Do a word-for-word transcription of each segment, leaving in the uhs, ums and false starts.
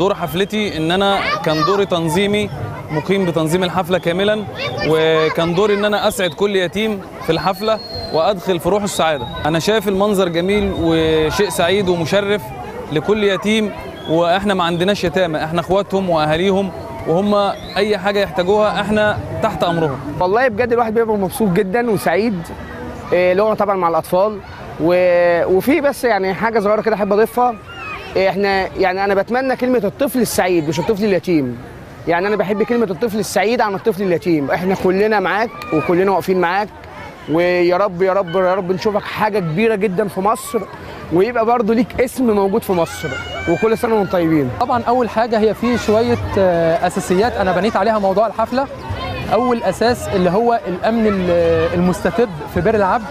دور حفلتي ان انا كان دوري تنظيمي، مقيم بتنظيم الحفله كاملا، وكان دوري ان انا اسعد كل يتيم في الحفله وادخل في روح السعاده. انا شايف المنظر جميل وشيء سعيد ومشرف لكل يتيم، واحنا ما عندناش يتامى، احنا اخواتهم واهاليهم، وهم اي حاجه يحتاجوها احنا تحت امرهم. والله بجد الواحد بيبقى مبسوط جدا وسعيد، اللي هو طبعا مع الاطفال. وفي بس يعني حاجه صغيره كده احب اضيفها، احنا يعني انا بتمنى كلمه الطفل السعيد مش الطفل اليتيم. يعني انا بحب كلمه الطفل السعيد عن الطفل اليتيم. احنا كلنا معاك وكلنا واقفين معاك، ويا رب يا رب يا رب نشوفك حاجه كبيره جدا في مصر، ويبقى برضو ليك اسم موجود في مصر، وكل سنه وانتم طيبين. طبعا اول حاجه هي في شويه اساسيات انا بنيت عليها موضوع الحفله. اول اساس اللي هو الامن المستتب في بئر العبد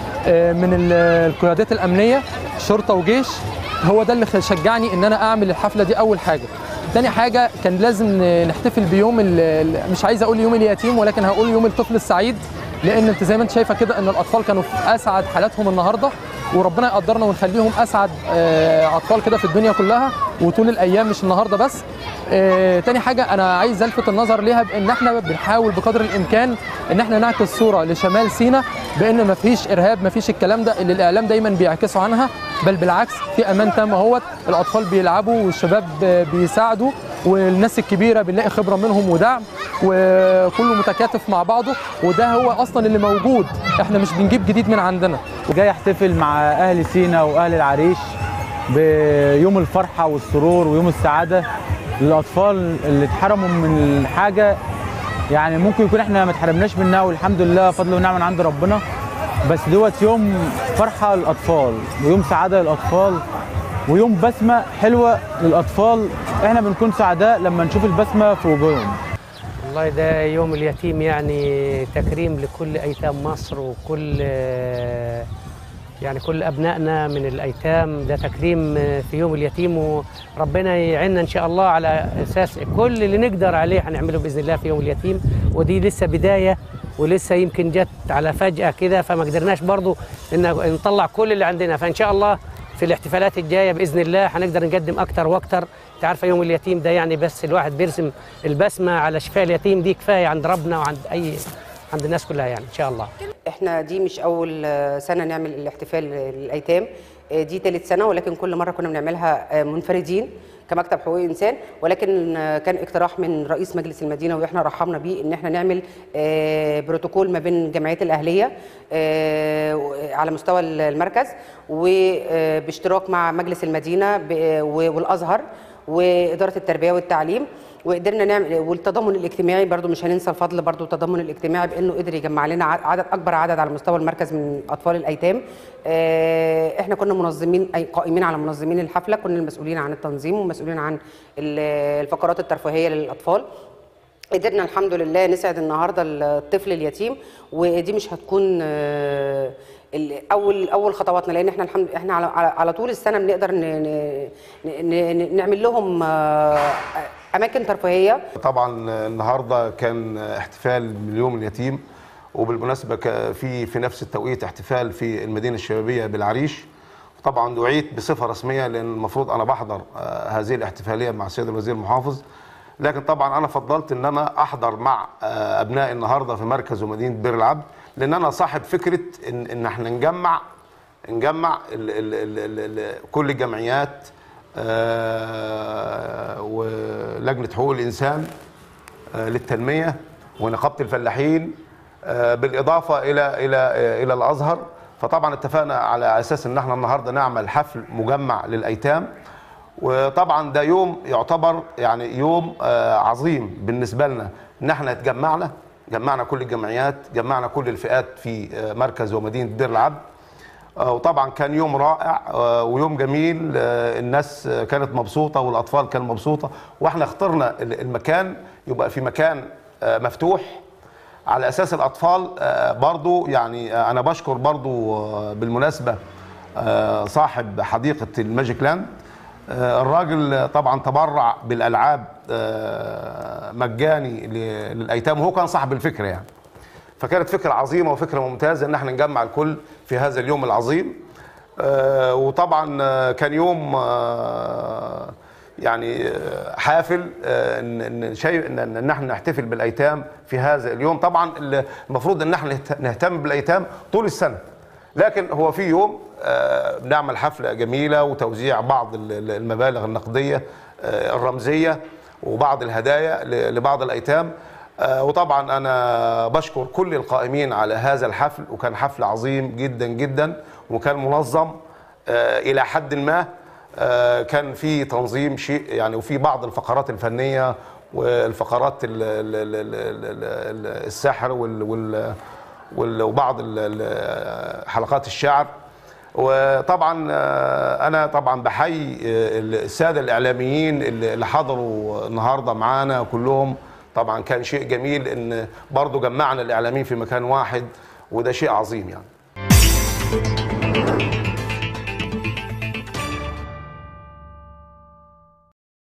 من القيادات الامنيه، شرطه وجيش. هو ده اللي شجعني ان انا اعمل الحفله دي اول حاجه. تاني حاجه كان لازم نحتفل بيوم، مش عايز اقول يوم اليتيم ولكن هقول يوم الطفل السعيد، لان انت زي ما انت شايفه كده ان الاطفال كانوا في اسعد حالاتهم النهارده، وربنا يقدرنا ونخليهم اسعد اطفال كده في الدنيا كلها وطول الايام مش النهارده بس. تاني حاجه انا عايز الفت النظر ليها بان احنا بنحاول بقدر الامكان ان احنا نعكس صوره لشمال سيناء بان ما فيش ارهاب، ما فيش الكلام ده اللي الاعلام دايما بيعكسوا عنها، بل بالعكس في امان تام اهوت. الاطفال بيلعبوا والشباب بيساعدوا والناس الكبيره بنلاقي خبره منهم ودعم، وكله متكاتف مع بعضه، وده هو اصلا اللي موجود. احنا مش بنجيب جديد من عندنا. جاي احتفل مع اهل سيناء واهل العريش بيوم الفرحه والسرور ويوم السعاده للاطفال اللي اتحرموا من حاجه يعني ممكن يكون احنا ما اتحرمناش منها، والحمد لله فضل ونعمه من عند ربنا. بس دوت يوم فرحه للاطفال ويوم سعاده للاطفال ويوم بسمه حلوه للاطفال. احنا بنكون سعداء لما نشوف البسمه في وجوههم. والله ده يوم اليتيم يعني تكريم لكل ايتام مصر، وكل يعني كل ابنائنا من الايتام، ده تكريم في يوم اليتيم، وربنا يعيننا ان شاء الله على اساس كل اللي نقدر عليه هنعمله باذن الله في يوم اليتيم. ودي لسه بدايه، ولسه يمكن جت على فجأة كده، فما قدرناش برضو ان نطلع كل اللي عندنا. فان شاء الله في الاحتفالات الجايه باذن الله هنقدر نقدم اكتر واكتر. انت عارفه يوم اليتيم ده يعني بس الواحد بيرسم البسمه على شفاء اليتيم، دي كفايه عند ربنا وعند اي عند الناس كلها يعني ان شاء الله. احنا دي مش اول سنه نعمل الاحتفال للايتام، دي ثالث سنه، ولكن كل مره كنا بنعملها منفردين كمكتب حقوق انسان، ولكن كان اقتراح من رئيس مجلس المدينه واحنا رحبنا بيه ان احنا نعمل بروتوكول ما بين الجمعيات الاهليه على مستوى المركز وباشتراك مع مجلس المدينه والازهر واداره التربيه والتعليم، وقدرنا نعمل والتضامن الاجتماعي برضو مش هننسى الفضل برضو التضامن الاجتماعي بانه قدر يجمع لنا عدد اكبر عدد على مستوى المركز من اطفال الايتام. احنا كنا منظمين اي قائمين على منظمين الحفله، كنا المسؤولين عن التنظيم ومسؤولين عن الفقرات الترفيهيه للاطفال. قدرنا الحمد لله نسعد النهارده الطفل اليتيم، ودي مش هتكون اول اول خطواتنا، لان احنا الحمد احنا على على طول السنه بنقدر نعمل لهم اماكن ترفيهيه. طبعا النهارده كان احتفال باليوم اليتيم، وبالمناسبه في في نفس التوقيت احتفال في المدينه الشبابيه بالعريش. طبعا دعيت بصفه رسميه لان المفروض انا بحضر هذه الاحتفاليه مع السيد الوزير المحافظ، لكن طبعا انا فضلت ان انا احضر مع ابنائي النهارده في مركز ومدينه بئر العبد، لان انا صاحب فكره ان ان احنا نجمع نجمع ال ال ال ال كل الجمعيات آه ولجنه حقوق الانسان آه للتنميه ونقابه الفلاحين آه بالاضافه الى الى آه الى الازهر. فطبعا اتفقنا على اساس ان احنا النهارده نعمل حفل مجمع للايتام، وطبعا ده يوم يعتبر يعني يوم آه عظيم بالنسبه لنا، ان احنا اتجمعنا جمعنا كل الجمعيات، جمعنا كل الفئات في آه مركز ومدينه بئر العبد. وطبعا كان يوم رائع ويوم جميل، الناس كانت مبسوطه والاطفال كانوا مبسوطه، واحنا اخترنا المكان يبقى في مكان مفتوح على اساس الاطفال برضو. يعني انا بشكر برضو بالمناسبه صاحب حديقه الماجيك لاند، الراجل طبعا تبرع بالالعاب مجاني للايتام، وهو كان صاحب الفكره يعني. فكانت فكرة عظيمة وفكرة ممتازة ان احنا نجمع الكل في هذا اليوم العظيم. آه وطبعا كان يوم آه يعني حافل ان ان شيء ان نحن نحتفل بالايتام في هذا اليوم. طبعا المفروض ان نحن نهتم بالايتام طول السنه، لكن هو في يوم بنعمل حفله جميله وتوزيع بعض المبالغ النقديه الرمزيه وبعض الهدايا لبعض الايتام. وطبعا انا بشكر كل القائمين على هذا الحفل، وكان حفل عظيم جدا جدا وكان منظم الى حد ما. كان في تنظيم شيء يعني، وفي بعض الفقرات الفنيه والفقرات السحر وبعض حلقات الشعر. وطبعا انا طبعا بحيي الساده الاعلاميين اللي حضروا النهارده معانا كلهم. طبعا كان شيء جميل ان برضو جمعنا الاعلاميين في مكان واحد، وده شيء عظيم يعني.